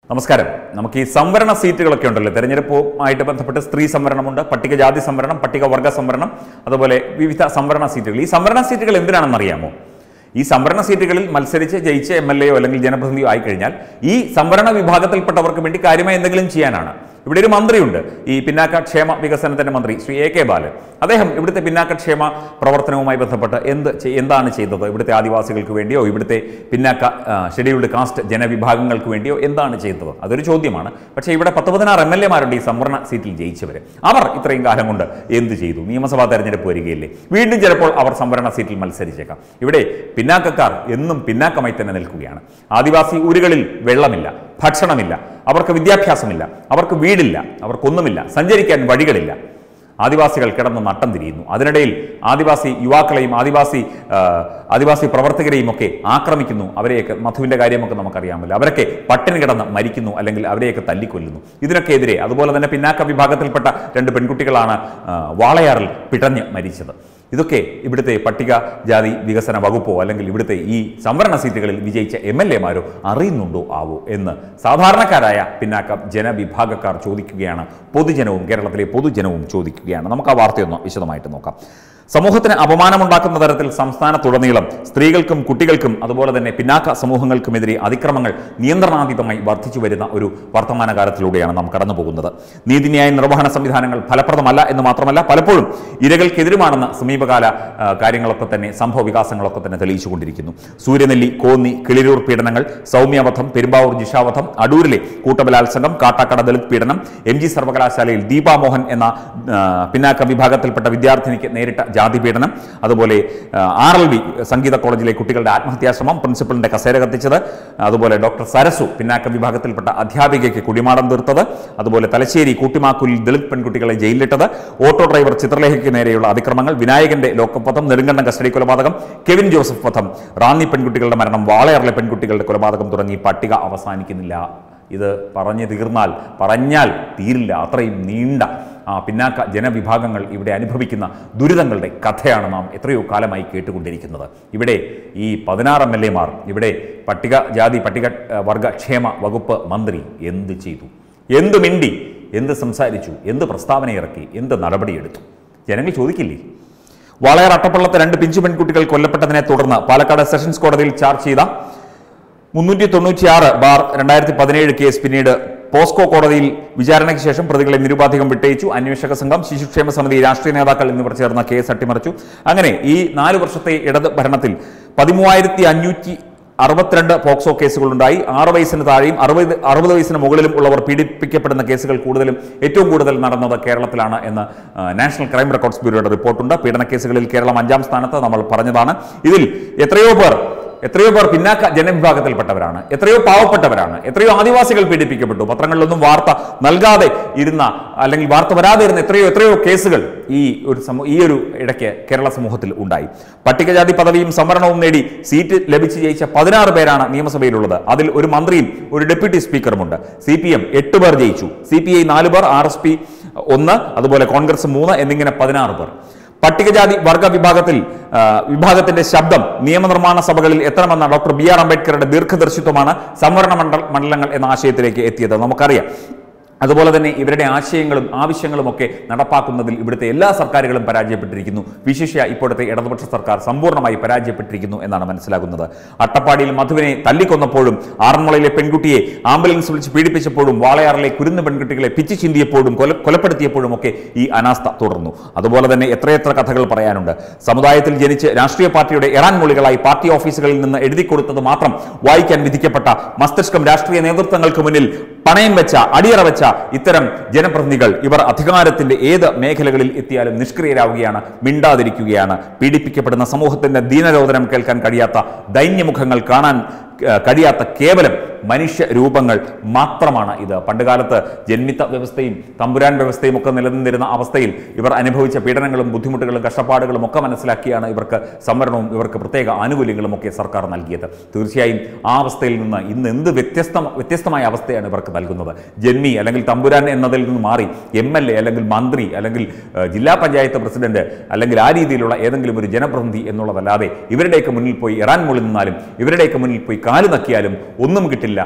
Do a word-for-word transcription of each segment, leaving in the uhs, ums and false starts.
നമസ്കാരം. നമുക്ക് ഈ സംവരണ സീറ്റുകളൊക്കെ ഉണ്ടല്ലോ, തെരഞ്ഞെടുപ്പുമായിട്ട് ബന്ധപ്പെട്ട് സ്ത്രീ സംവരണമുണ്ട്, പട്ടികജാതി സംവരണം, പട്ടികവർഗ സംവരണം, അതുപോലെ വിവിധ സംവരണ സീറ്റുകൾ. ഈ സംവരണ സീറ്റുകൾ എന്തിനാണെന്ന് അറിയാമോ? ഈ സംവരണ സീറ്റുകളിൽ മത്സരിച്ച് ജയിച്ച എം എൽ എയോ അല്ലെങ്കിൽ ജനപ്രതിനിധിയോ ആയിക്കഴിഞ്ഞാൽ ഈ സംവരണ വിഭാഗത്തിൽപ്പെട്ടവർക്ക് വേണ്ടി കാര്യമായി എന്തെങ്കിലും ചെയ്യാനാണ്. ഇവിടെ ഒരു മന്ത്രിയുണ്ട്, ഈ പിന്നാക്ക ക്ഷേമ വികസനത്തിന്റെ മന്ത്രി ശ്രീ എ കെ ബാലൻ. അദ്ദേഹം ഇവിടുത്തെ പിന്നാക്കക്ഷേമ പ്രവർത്തനവുമായി ബന്ധപ്പെട്ട് എന്ത് എന്താണ് ചെയ്തത്? ഇവിടുത്തെ ആദിവാസികൾക്ക് വേണ്ടിയോ ഇവിടുത്തെ പിന്നാക്ക ഷെഡ്യൂൾഡ് കാസ്റ്റ് ജനവിഭാഗങ്ങൾക്ക് വേണ്ടിയോ എന്താണ് ചെയ്തത്? അതൊരു ചോദ്യമാണ്. പക്ഷേ ഇവിടെ പത്ത് പതിനാറ് എം എൽ എമാരുണ്ട് ഈ സംവരണ സീറ്റിൽ ജയിച്ചവർ. അവർ ഇത്രയും കാലം കൊണ്ട് എന്ത് ചെയ്തു? നിയമസഭാ തെരഞ്ഞെടുപ്പ് വരികയില്ലേ, വീണ്ടും ചിലപ്പോൾ അവർ സംവരണ സീറ്റിൽ മത്സരിച്ചേക്കാം. ഇവിടെ പിന്നാക്കക്കാർ എന്നും പിന്നാക്കമായി തന്നെ നിൽക്കുകയാണ്. ആദിവാസി ഊരുകളിൽ വെള്ളമില്ല, ഭക്ഷണമില്ല, അവർക്ക് വിദ്യാഭ്യാസമില്ല, അവർക്ക് വീടില്ല, അവർക്കൊന്നുമില്ല, സഞ്ചരിക്കാൻ വഴികളില്ല. ആദിവാസികൾ കിടന്ന് നട്ടം തിരിയുന്നു. അതിനിടയിൽ ആദിവാസി യുവാക്കളെയും ആദിവാസി ആദിവാസി പ്രവർത്തകരെയും ഒക്കെ ആക്രമിക്കുന്നു. അവരെയൊക്കെ, മധുവിൻ്റെ കാര്യമൊക്കെ നമുക്കറിയാമല്ലോ, അവരൊക്കെ പട്ടിണി കിടന്ന് മരിക്കുന്നു, അല്ലെങ്കിൽ അവരെയൊക്കെ തല്ലിക്കൊല്ലുന്നു. ഇതിനൊക്കെ എതിരെ അതുപോലെ തന്നെ പിന്നാക്ക വിഭാഗത്തിൽപ്പെട്ട രണ്ട് പെൺകുട്ടികളാണ് വാളയാറിൽ പിടഞ്ഞ് മരിച്ചത്. ഇതൊക്കെ ഇവിടുത്തെ പട്ടികജാതി വികസന വകുപ്പോ അല്ലെങ്കിൽ ഇവിടുത്തെ ഈ സംവരണ സീറ്റുകളിൽ വിജയിച്ച എം എൽ എമാരോ അറിയുന്നുണ്ടോ ആവോ എന്ന് സാധാരണക്കാരായ പിന്നാക്ക ജനവിഭാഗക്കാർ ചോദിക്കുകയാണ്. പൊതുജനവും കേരളത്തിലെ പൊതുജനവും ചോദിക്കുകയാണ്. നമുക്ക് ആ വാർത്തയൊന്ന് വിശദമായിട്ട് നോക്കാം. സമൂഹത്തിന് അപമാനമുണ്ടാക്കുന്ന തരത്തിൽ സംസ്ഥാനത്തുടനീളം സ്ത്രീകൾക്കും കുട്ടികൾക്കും അതുപോലെ തന്നെ പിന്നാക്ക സമൂഹങ്ങൾക്കുമെതിരെ അതിക്രമങ്ങൾ നിയന്ത്രണാതീതമായി വർദ്ധിച്ചു വരുന്ന ഒരു വർത്തമാനകാലത്തിലൂടെയാണ് നാം കടന്നു പോകുന്നത്. നീതിന്യായ നിർവഹണ സംവിധാനങ്ങൾ ഫലപ്രദമല്ല എന്ന് മാത്രമല്ല, പലപ്പോഴും ഇരകൾക്കെതിരുമാണെന്ന സമീപകാല കാര്യങ്ങളൊക്കെ തന്നെ, സംഭവ വികാസങ്ങളൊക്കെ തന്നെ തെളിയിച്ചുകൊണ്ടിരിക്കുന്നു. സൂര്യനെല്ലി, കോന്നി, കിളിരൂർ പീഡനങ്ങൾ, സൗമ്യവധം, പെരുമ്പാവൂർ ജിഷാവധം, അടൂരിലെ കൂട്ടബലാത്സംഗം, കാട്ടാക്കട ദളിത് പീഡനം, എം ജി സർവകലാശാലയിൽ ദീപാമോഹൻ എന്ന പിന്നാക്ക വിഭാഗത്തിൽപ്പെട്ട വിദ്യാർത്ഥിനിക്ക് നേരിട്ട ജാതി പീഡനം, അതുപോലെ ആർ എൽ വി സംഗീത കോളേജിലെ കുട്ടികളുടെ ആത്മഹത്യാശ്രമം, പ്രിൻസിപ്പലിന്റെ കസേര കത്തിച്ചത്, അതുപോലെ ഡോക്ടർ സരസു പിന്നാക്ക വിഭാഗത്തിൽപ്പെട്ട അധ്യാപികയ്ക്ക് കുടിമാടം തീർത്തത്, അതുപോലെ തലശ്ശേരി കൂട്ടിമാക്കൂലിൽ ദളിത് പെൺകുട്ടികളെ ജയിലിലിട്ടത്, ഓട്ടോ ഡ്രൈവർ ചിത്രലേഖയ്ക്ക് നേരെയുള്ള അതിക്രമങ്ങൾ, വിനായകന്റെ ലോക്കപ്പ് വധം, നെടുങ്കണ്ടം കസ്റ്റഡി കൊലപാതകം, കെവിൻ ജോസഫ് വധം, റാന്നി പെൺകുട്ടികളുടെ മരണം, വാളയാറിലെ പെൺകുട്ടികളുടെ കൊലപാതകം തുടങ്ങി പട്ടിക അവസാനിക്കുന്നില്ല. ഇത് പറഞ്ഞു തീർന്നാൽ പറഞ്ഞാൽ തീരില്ല, അത്രയും നീണ്ട ആ പിന്നാക്ക ജനവിഭാഗങ്ങൾ ഇവിടെ അനുഭവിക്കുന്ന ദുരിതങ്ങളുടെ കഥയാണ് നാം എത്രയോ കാലമായി കേട്ടുകൊണ്ടിരിക്കുന്നത്. ഇവിടെ ഈ പതിനാറ് എം എൽ എമാർ, ഇവിടെ പട്ടികജാതി പട്ടിക വർഗ ക്ഷേമ വകുപ്പ് മന്ത്രി എന്ത് ചെയ്തു? എന്ത് മിണ്ടി? എന്ത് സംസാരിച്ചു? എന്ത് പ്രസ്താവന ഇറക്കി? എന്ത് നടപടിയെടുത്തു? ജനങ്ങൾ ചോദിക്കില്ലേ? വാളയാർ അട്ടപ്പള്ളത്തെ രണ്ട് പിഞ്ചു പെൺകുട്ടികൾ കൊല്ലപ്പെട്ടതിനെ തുടർന്ന് പാലക്കാട് സെഷൻസ് കോടതിയിൽ ചാർജ് ചെയ്ത മുന്നൂറ്റി തൊണ്ണൂറ്റിയാറ് ബാർ രണ്ടായിരത്തി പതിനേഴ് കേസ് പിന്നീട് പോസ്കോ കോടതിയിൽ വിചാരണയ്ക്ക് ശേഷം പ്രതികളെ നിരുപാധികം വിട്ടയച്ചു. അന്വേഷക സംഘം, ശിശുക്ഷേമ സമിതി, രാഷ്ട്രീയ നേതാക്കൾ എന്നിവർ ചേർന്ന കേസ് അട്ടിമറിച്ചു. അങ്ങനെ ഈ നാല് വർഷത്തെ ഇടത് ഭരണത്തിൽ പതിമൂവായിരത്തി അഞ്ഞൂറ്റി അറുപത്തിരണ്ട് പോക്സോ കേസുകളുണ്ടായി. ആറ് വയസ്സിന് താഴെയും അറുപത് അറുപത് വയസ്സിന് മുകളിലും ഉള്ളവർ പീഡിപ്പിക്കപ്പെടുന്ന കേസുകൾ കൂടുതലും ഏറ്റവും കൂടുതൽ നടന്നത് കേരളത്തിലാണ് എന്ന് നാഷണൽ ക്രൈം റെക്കോർഡ്സ് ബ്യൂറോയുടെ റിപ്പോർട്ടുണ്ട്. പീഡന കേസുകളിൽ കേരളം അഞ്ചാം സ്ഥാനത്ത്, നമ്മൾ പറഞ്ഞതാണ്. ഇതിൽ എത്രയോ പേർ എത്രയോ പേർ പിന്നാക്ക ജനവിഭാഗത്തിൽപ്പെട്ടവരാണ്, എത്രയോ പാവപ്പെട്ടവരാണ്, എത്രയോ ആദിവാസികൾ പീഡിപ്പിക്കപ്പെട്ടു. പത്രങ്ങളിലൊന്നും വാർത്ത നൽകാതെ ഇരുന്ന അല്ലെങ്കിൽ വാർത്ത വരാതെ ഇരുന്ന എത്രയോ എത്രയോ കേസുകൾ ഈ ഒരു ഈ ഒരു ഇടയ്ക്ക് കേരള സമൂഹത്തിൽ ഉണ്ടായി. പട്ടികജാതി പദവിയും സംവരണവും നേടി സീറ്റ് ലഭിച്ച് ജയിച്ച പതിനാറ് പേരാണ് നിയമസഭയിലുള്ളത്. അതിൽ ഒരു മന്ത്രിയും ഒരു ഡെപ്യൂട്ടി സ്പീക്കറുമുണ്ട്. സി പി എം എട്ട് പേർ ജയിച്ചു, സി പി ഐ നാല് പേർ, ആർ എസ് പി ഒന്ന്, അതുപോലെ കോൺഗ്രസ് മൂന്ന് എന്നിങ്ങനെ പതിനാറ് പേർ. പട്ടികജാതി വർഗ വിഭാഗത്തിൽ വിഭാഗത്തിന്റെ ശബ്ദം നിയമനിർമ്മാണ സഭകളിൽ എത്തണമെന്ന ഡോക്ടർ ബി ആർ അംബേദ്കറുടെ ദീർഘദർശിത്വമാണ് സംവരണ മണ്ഡല മണ്ഡലങ്ങൾ എന്ന ആശയത്തിലേക്ക് എത്തിയത്. നമുക്കറിയാം. അതുപോലെ തന്നെ ഇവരുടെ ആശയങ്ങളും ആവശ്യങ്ങളും ഒക്കെ നടപ്പാക്കുന്നതിൽ ഇവിടുത്തെ എല്ലാ സർക്കാരുകളും പരാജയപ്പെട്ടിരിക്കുന്നു. വിശേഷ ഇപ്പോഴത്തെ ഇടതുപക്ഷ സർക്കാർ സമ്പൂർണ്ണമായി പരാജയപ്പെട്ടിരിക്കുന്നു എന്നാണ് മനസ്സിലാകുന്നത്. അട്ടപ്പാടിയിൽ മധുവിനെ തല്ലിക്കൊന്നപ്പോഴും, ആറന്മുളയിലെ പെൺകുട്ടിയെ ആംബുലൻസ് വിളിച്ച് പീഡിപ്പിച്ചപ്പോഴും, വാളയാറിലെ കുരുന്ന് പെൺകുട്ടികളെ പിച്ചു ചിന്തിയപ്പോഴും കൊല കൊലപ്പെടുത്തിയപ്പോഴും ഒക്കെ ഈ അനാസ്ഥ തുടർന്നു. അതുപോലെ തന്നെ എത്രയെത്ര കഥകൾ പറയാനുണ്ട്. സമുദായത്തിൽ ജനിച്ച് രാഷ്ട്രീയ പാർട്ടിയുടെ എറാൻ മൊഴികളായി പാർട്ടി ഓഫീസുകളിൽ നിന്ന് എഴുതി കൊടുത്തത് മാത്രം വായിക്കാൻ വിധിക്കപ്പെട്ട മസ്തിഷ്കം രാഷ്ട്രീയ നേതൃത്വങ്ങൾക്ക് മുന്നിൽ പണയം വെച്ച, അടിയറ വെച്ച ഇത്തരം ജനപ്രതിനിധികൾ ഇവർ അധികാരത്തിന്റെ ഏത് മേഖലകളിൽ എത്തിയാലും നിഷ്ക്രിയരാവുകയാണ്, മിണ്ടാതിരിക്കുകയാണ്. പീഡിപ്പിക്കപ്പെടുന്ന സമൂഹത്തിന്റെ ദീനരോധനം കേൾക്കാൻ കഴിയാത്ത, ദൈന്യമുഖങ്ങൾ കാണാൻ കഴിയാത്ത കേവലം മനുഷ്യ രൂപങ്ങൾ മാത്രമാണ് ഇത്. പണ്ടുകാലത്ത് ജന്മിത്ത വ്യവസ്ഥയും തമ്പുരാൻ വ്യവസ്ഥയും ഒക്കെ നിലനിന്നിരുന്ന അവസ്ഥയിൽ ഇവർ അനുഭവിച്ച പീഡനങ്ങളും ബുദ്ധിമുട്ടുകളും കഷ്ടപ്പാടുകളും ഒക്കെ മനസ്സിലാക്കിയാണ് ഇവർക്ക് സംവരണവും ഇവർക്ക് പ്രത്യേക ആനുകൂല്യങ്ങളും ഒക്കെ സർക്കാർ നൽകിയത്. തീർച്ചയായും ആ അവസ്ഥയിൽ നിന്ന് ഇന്ന് എന്ത് വ്യത്യസ്ത വ്യത്യസ്തമായ അവസ്ഥയാണ് ഇവർക്ക് നൽകുന്നത്. ജന്മി അല്ലെങ്കിൽ തമ്പുരാൻ എന്നതിൽ നിന്ന് മാറി എം എൽ എ അല്ലെങ്കിൽ മന്ത്രി അല്ലെങ്കിൽ ജില്ലാ പഞ്ചായത്ത് പ്രസിഡന്റ് അല്ലെങ്കിൽ ആ രീതിയിലുള്ള ഏതെങ്കിലും ഒരു ജനപ്രതിനിധി എന്നുള്ളതല്ലാതെ ഇവരുടെയൊക്കെ മുന്നിൽ പോയി ഇറാൻ മുകളിൽ നിന്നാലും ഇവരുടെയൊക്കെ മുന്നിൽ പോയി കാല് നക്കിയാലും ഒന്നും കിട്ടില്ല.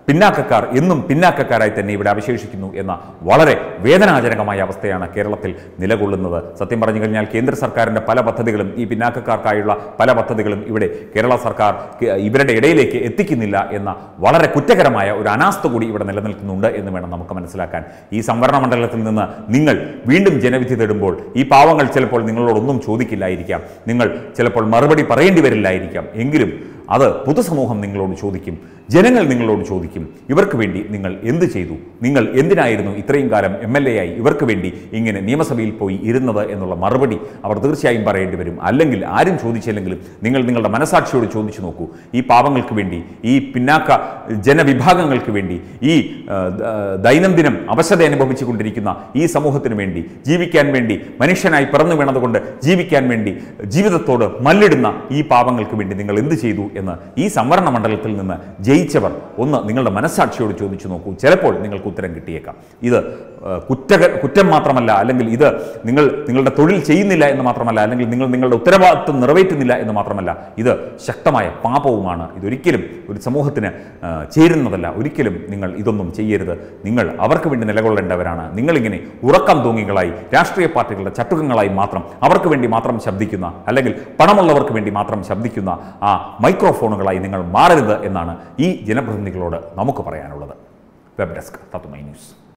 പിന്നാക്കക്കാർ എന്നും പിന്നാക്കക്കാരായി തന്നെ ഇവിടെ അവശേഷിക്കുന്നു എന്ന വളരെ വേദനാജനകമായ അവസ്ഥയാണ് കേരളത്തിൽ നിലകൊള്ളുന്നത്. സത്യം പറഞ്ഞു കഴിഞ്ഞാൽ കേന്ദ്ര സർക്കാരിൻ്റെ പല പദ്ധതികളും ഈ പിന്നാക്കക്കാർക്കായുള്ള പല പദ്ധതികളും ഇവിടെ കേരള സർക്കാർ ഇവരുടെ ഇടയിലേക്ക് എത്തിക്കുന്നില്ല എന്ന വളരെ കുറ്റകരമായ ഒരു അനാസ്ഥ കൂടി ഇവിടെ നിലനിൽക്കുന്നുണ്ട് എന്ന് വേണം നമുക്ക് മനസ്സിലാക്കാൻ. ഈ സംവരണ മണ്ഡലത്തിൽ നിന്ന് നിങ്ങൾ വീണ്ടും ജനവിധി തേടുമ്പോൾ ഈ പാവങ്ങൾ ചിലപ്പോൾ നിങ്ങളോടൊന്നും ചോദിക്കില്ലായിരിക്കാം, നിങ്ങൾ ചിലപ്പോൾ മറുപടി പറയേണ്ടി വരില്ലായിരിക്കാം. എങ്കിലും അത് പൊതുസമൂഹം നിങ്ങളോട് ചോദിക്കും, ജനങ്ങൾ നിങ്ങളോട് ചോദിക്കും, ഇവർക്ക് വേണ്ടി നിങ്ങൾ എന്ത് ചെയ്തു, നിങ്ങൾ എന്തിനായിരുന്നു ഇത്രയും കാലം എം എൽ എ ആയി ഇവർക്ക് വേണ്ടി ഇങ്ങനെ നിയമസഭയിൽ പോയി ഇരുന്നത് എന്നുള്ള മറുപടി അവർ തീർച്ചയായും പറയേണ്ടി വരും. അല്ലെങ്കിൽ ആരും ചോദിച്ചില്ലെങ്കിലും നിങ്ങൾ നിങ്ങളുടെ മനസാക്ഷിയോട് ചോദിച്ചു നോക്കൂ. ഈ പാവങ്ങൾക്ക് വേണ്ടി, ഈ പിന്നാക്ക ജനവിഭാഗങ്ങൾക്ക് വേണ്ടി, ഈ ദൈനംദിനം അവശത അനുഭവിച്ചു കൊണ്ടിരിക്കുന്ന ഈ സമൂഹത്തിന് വേണ്ടി ജീവിക്കാൻ വേണ്ടി, മനുഷ്യനായി പിറന്നു വീണതുകൊണ്ട് ജീവിക്കാൻ വേണ്ടി ജീവിതത്തോട് മല്ലിടുന്ന ഈ പാവങ്ങൾക്ക് വേണ്ടി നിങ്ങൾ എന്ത് ചെയ്തു എന്ന് ഈ സംവരണ മണ്ഡലത്തിൽ നിന്ന് ജയിച്ചവർ ഒന്ന് നിങ്ങളുടെ മനസ്സാക്ഷിയോട് ചോദിച്ചു നോക്കൂ. ചിലപ്പോൾ നിങ്ങൾക്ക് ഉത്തരം കിട്ടിയേക്കാം. ഇത് കുറ്റ കുറ്റം മാത്രമല്ല, അല്ലെങ്കിൽ ഇത് നിങ്ങൾ നിങ്ങളുടെ തൊഴിൽ ചെയ്യുന്നില്ല എന്ന് മാത്രമല്ല, അല്ലെങ്കിൽ നിങ്ങൾ നിങ്ങളുടെ ഉത്തരവാദിത്വം നിറവേറ്റുന്നില്ല എന്ന് മാത്രമല്ല, ഇത് ശക്തമായ പാപവുമാണ്. ഇതൊരിക്കലും ഒരു സമൂഹത്തിന് ചേരുന്നതല്ല. ഒരിക്കലും നിങ്ങൾ ഇതൊന്നും ചെയ്യരുത്. നിങ്ങൾ അവർക്ക് വേണ്ടി നിലകൊള്ളേണ്ടവരാണ്. നിങ്ങളിങ്ങനെ ഉറക്കം തൂങ്ങികളായി രാഷ്ട്രീയ പാർട്ടികളുടെ ചട്ടുകങ്ങളായി മാത്രം അവർക്ക് വേണ്ടി മാത്രം ശബ്ദിക്കുന്ന, അല്ലെങ്കിൽ പണമുള്ളവർക്ക് വേണ്ടി മാത്രം ശബ്ദിക്കുന്ന ആ മൈക്രോഫോണുകളായി നിങ്ങൾ മാറരുത് എന്നാണ് ഈ ജനപ്രതിനിധികളോട് നമുക്ക് പറയാനുള്ളത്. Web desk Tatwamayi news.